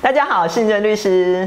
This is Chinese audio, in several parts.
大家好，我是任律师。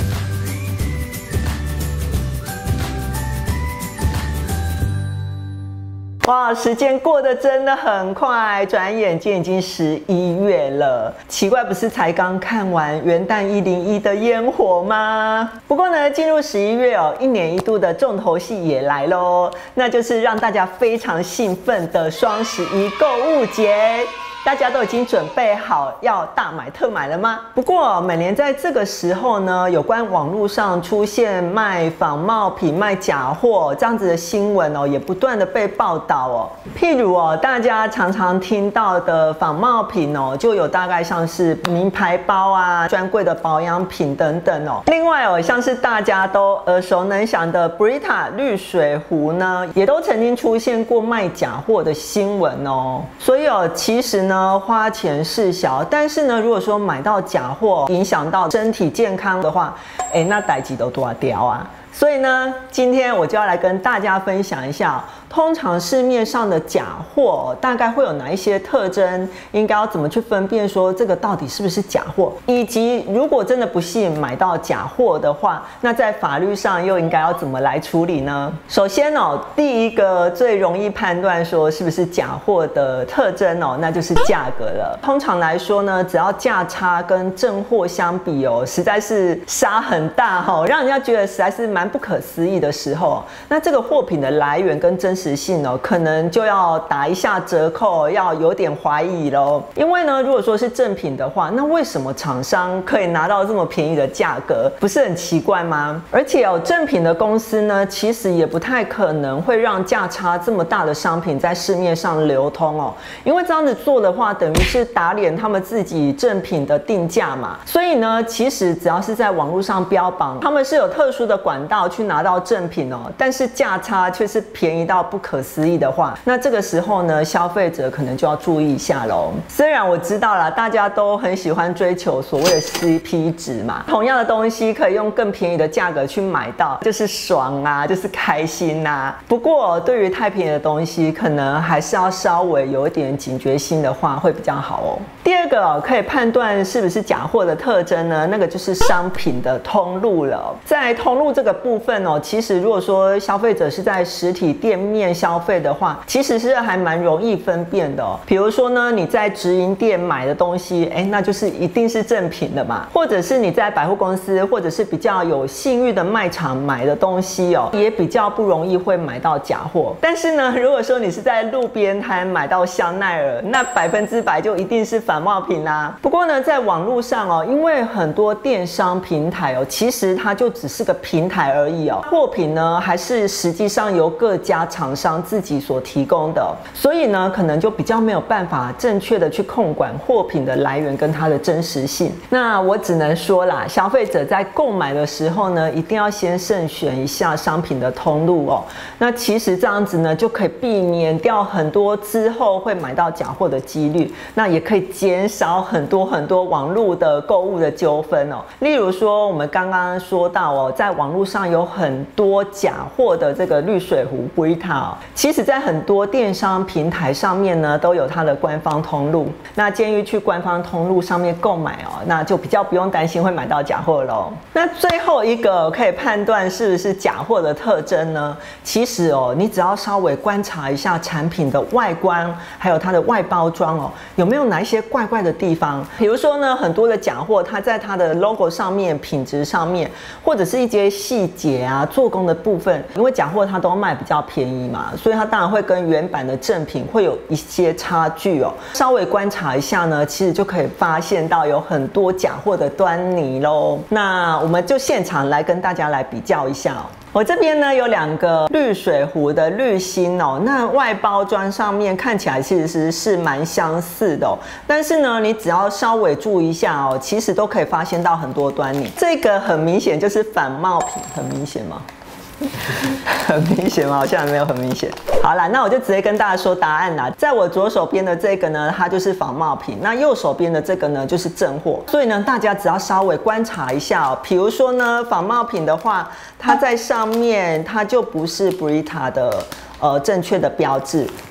哇，时间过得真的很快，转眼间已经11月了。奇怪，不是才刚看完元旦101的烟火吗？不过呢，进入11月哦，一年一度的重头戏也来咯，那就是让大家非常兴奋的双11购物节。大家都已经准备好要大买特买了吗？不过每年在这个时候呢，有关网络上出现卖仿冒品、卖假货这样子的新闻哦，也不断的被报道哦。譬如哦，大家常常听到的仿冒品哦，就有大概像是名牌包啊、专柜的保养品等等哦。另外哦，像是大家都耳熟能详的 Brita 绿水壶呢，也都曾经出现过卖假货的新闻哦。所以哦，其实呢，花钱事小，但是呢，如果说买到假货，影响到身体健康的话，那代志都大条啊。所以呢，今天我就要来跟大家分享一下，通常市面上的假货大概会有哪一些特征，应该要怎么去分辨说这个到底是不是假货，以及如果真的不幸买到假货的话，那在法律上又应该要怎么来处理呢？首先哦，第一个最容易判断说是不是假货的特征哦，那就是价格了。通常来说呢，只要价差跟正货相比哦，实在是差很大哦，让人家觉得实在是蛮不可思议的时候，那这个货品的来源跟真实性哦，可能就要打一下折扣，要有点怀疑咯。因为呢，如果说是正品的话，那为什么厂商可以拿到这么便宜的价格，不是很奇怪吗？而且哦，正品的公司呢，其实也不太可能会让价差这么大的商品在市面上流通哦，因为这样子做的话，等于是打脸他们自己正品的定价嘛。所以呢，其实只要是在网络上标榜，他们是有特殊的管道去拿到正品哦，但是价差却是便宜到不可思议的话，那这个时候呢，消费者可能就要注意一下咯。虽然我知道啦，大家都很喜欢追求所谓的 CP 值嘛，同样的东西可以用更便宜的价格去买到，就是爽啊，就是开心啊。不过对于太便宜的东西，可能还是要稍微有一点警觉心的话，会比较好哦。第二个可以判断是不是假货的特征呢，那个就是商品的通路了。在通路这个部分哦，其实如果说消费者是在实体店面消费的话，其实是还蛮容易分辨的哦。比如说呢，你在直营店买的东西，那就是一定是正品的嘛。或者是你在百货公司或者是比较有信誉的卖场买的东西哦，也比较不容易会买到假货。但是呢，如果说你是在路边摊买到香奈儿，那100%就一定是仿冒品啦。不过呢，在网络上哦，因为很多电商平台哦，其实它就只是个平台而已哦，货品呢还是实际上由各家厂商自己所提供的哦，所以呢，可能就比较没有办法正确的去控管货品的来源跟它的真实性。那我只能说啦，消费者在购买的时候呢，一定要先慎选一下商品的通路哦。那其实这样子呢，就可以避免掉很多之后会买到假货的几率，那也可以减少很多网络的购物的纠纷哦。例如说，我们刚刚说到哦，在网络上有很多假货的这个绿水壶 Brita 哦，其实在很多电商平台上面呢，都有它的官方通路。那建议去官方通路上面购买哦，那就比较不用担心会买到假货咯。那最后一个可以判断是不是假货的特征呢？其实哦，你只要稍微观察一下产品的外观，还有它的外包装哦，有没有哪一些怪怪的地方？比如说呢，很多的假货，它在它的 logo 上面、品质上面，或者是一些细节啊、做工的部分，因为假货它都卖比较便宜嘛，所以它当然会跟原版的正品会有一些差距哦。稍微观察一下呢，其实就可以发现到有很多假货的端倪咯。那我们就现场来跟大家来比较一下哦。我这边呢有2个绿水壶的滤芯哦，那外包装上面看起来其实是蛮相似的哦，但是呢，你只要稍微注意一下哦，其实都可以发现到很多端倪。这个很明显就是仿冒品，很明显吗？很明显吗？好像没有很明显。好啦，那我就直接跟大家说答案啦。在我左手边的这个呢，它就是仿冒品；那右手边的这个呢，就是正货。所以呢，大家只要稍微观察一下哦。比如说呢，仿冒品的话，它在上面它就不是 Brita 的正确的标志。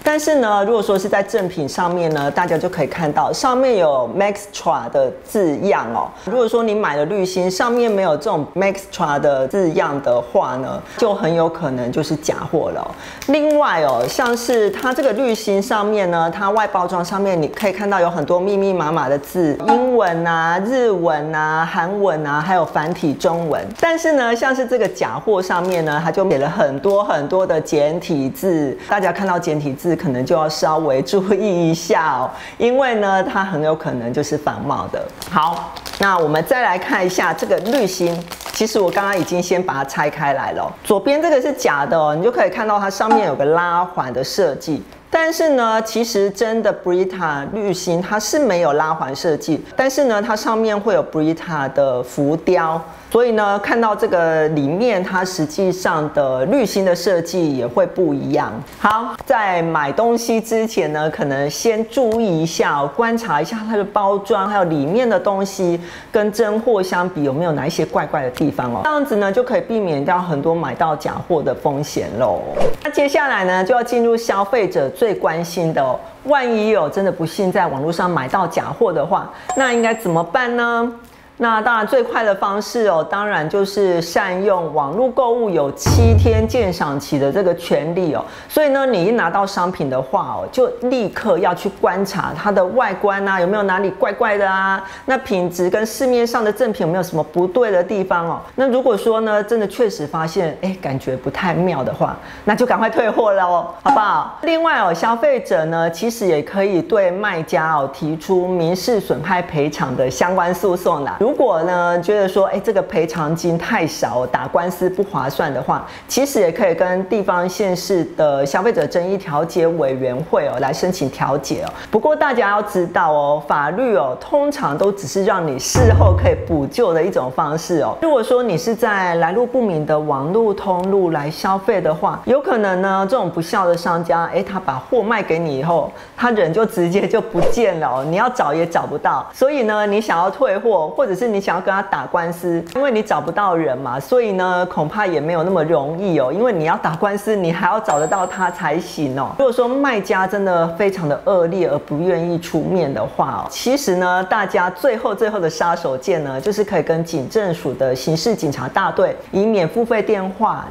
但是呢，如果说是在正品上面呢，大家就可以看到上面有 Maxtra 的字样哦。如果说你买了滤芯，上面没有这种 Maxtra 的字样的话呢，就很有可能就是假货了哦。另外哦，像是它这个滤芯上面呢，它外包装上面你可以看到有很多密密麻麻的字，英文啊、日文啊、韩文啊，还有繁体中文。但是呢，像是这个假货上面呢，它就写了很多的简体字，大家看到简体字可能就要稍微注意一下哦，因为呢，它很有可能就是仿冒的。好，那我们再来看一下这个滤芯。其实我刚刚已经先把它拆开来了，左边这个是假的哦，你就可以看到它上面有个拉环的设计。但是呢，其实真的 Brita 滤芯它是没有拉环设计，但是呢，它上面会有 Brita 的浮雕。所以呢，看到这个里面，它实际上的滤芯的设计也会不一样。好，在买东西之前呢，可能先注意一下哦，观察一下它的包装，还有里面的东西跟真货相比有没有哪一些怪怪的地方哦。这样子呢，就可以避免掉很多买到假货的风险喽。那接下来呢，就要进入消费者最关心的哦。万一有真的不幸在网络上买到假货的话，那应该怎么办呢？那当然，最快的方式哦，当然就是善用网络购物有7天鉴赏期的这个权利哦。所以呢，你一拿到商品的话哦，就立刻要去观察它的外观啊，有没有哪里怪怪的啊？那品质跟市面上的正品有没有什么不对的地方哦？那如果说呢，真的确实发现感觉不太妙的话，那就赶快退货了哦，好不好？另外哦，消费者呢，其实也可以对卖家哦提出民事损害赔偿的相关诉讼啦。如果呢觉得说，这个赔偿金太少，打官司不划算的话，其实也可以跟地方县市的消费者争议调解委员会哦来申请调解哦。不过大家要知道哦，法律哦通常都只是让你事后可以补救的一种方式哦。如果说你是在来路不明的网络通路来消费的话，有可能呢这种不孝的商家，他把货卖给你以后，他人就直接就不见了哦，你要找也找不到。所以呢，你想要退货，或者是你想要跟他打官司，因为你找不到人嘛，所以呢，恐怕也没有那么容易哦。因为你要打官司，你还要找得到他才行哦。如果说卖家真的非常的恶劣而不愿意出面的话哦，其实呢，大家最后的杀手锏呢，就是可以跟警政署的刑事警察大队以免付费电话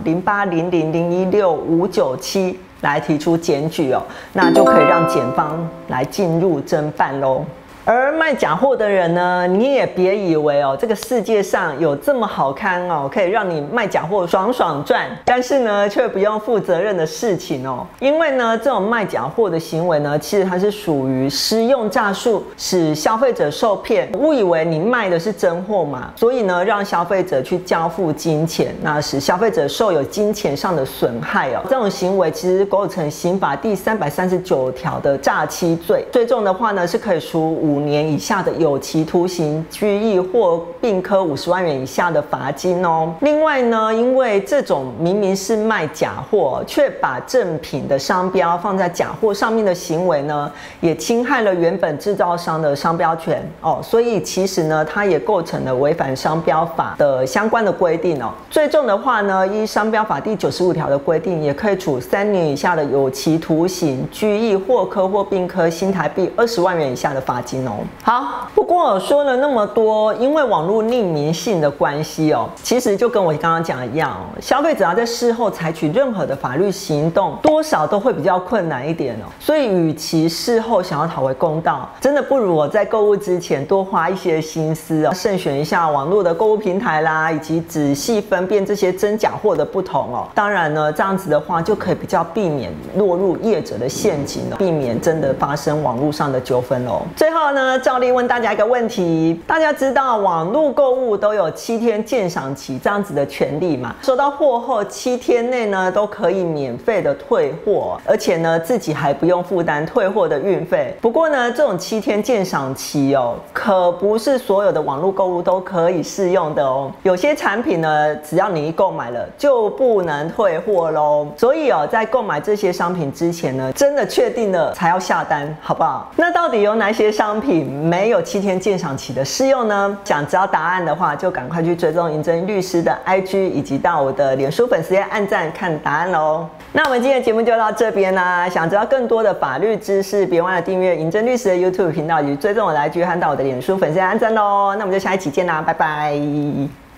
0800016597来提出检举哦，那就可以让检方来进入侦办喽。而卖假货的人呢，你也别以为哦，这个世界上有这么好看哦，可以让你卖假货爽爽赚，但是呢，却不用负责任的事情哦。因为呢，这种卖假货的行为呢，其实它是属于施用诈术，使消费者受骗，误以为你卖的是真货嘛，所以呢，让消费者去交付金钱，那使消费者受有金钱上的损害哦。这种行为其实构成刑法第339条的诈欺罪，最重的话呢，是可以处5年以下的有期徒刑、拘役或并科50万元以下的罚金哦。另外呢，因为这种明明是卖假货，却把正品的商标放在假货上面的行为呢，也侵害了原本制造商的商标权哦。所以其实呢，它也构成了违反商标法的相关的规定哦。最重的话呢，依商标法第95条的规定，也可以处3年以下的有期徒刑、拘役或科或并科新台币20万元以下的罚金哦。好，不过我说了那么多，因为网络匿名性的关系哦，其实就跟我刚刚讲的一样哦，消费者要在事后采取任何的法律行动，多少都会比较困难一点哦。所以，与其事后想要讨回公道，真的不如我在购物之前多花一些心思哦，慎选一下网络的购物平台啦，以及仔细分辨这些真假货的不同哦。当然呢，这样子的话就可以比较避免落入业者的陷阱哦，避免真的发生网络上的纠纷哦。最后呢，照例问大家一个问题：大家知道网络购物都有7天鉴赏期这样子的权利嘛？收到货后7天内呢，都可以免费的退货，而且呢，自己还不用负担退货的运费。不过呢，这种7天鉴赏期哦，可不是所有的网络购物都可以适用的哦。有些产品呢，只要你一购买了，就不能退货喽。所以哦，在购买这些商品之前呢，真的确定了才要下单，好不好？那到底有哪些商商品没有7天鉴赏期的适用呢？想知道答案的话，就赶快去追踪银珍律师的 IG， 以及到我的脸书粉丝页按赞看答案咯。那我们今天的节目就到这边啦。想知道更多的法律知识，别忘了订阅银珍律师的 YouTube 频道，以及追踪我的IG和到我的脸书粉丝页按赞咯。那我们就下一期见啦，拜拜。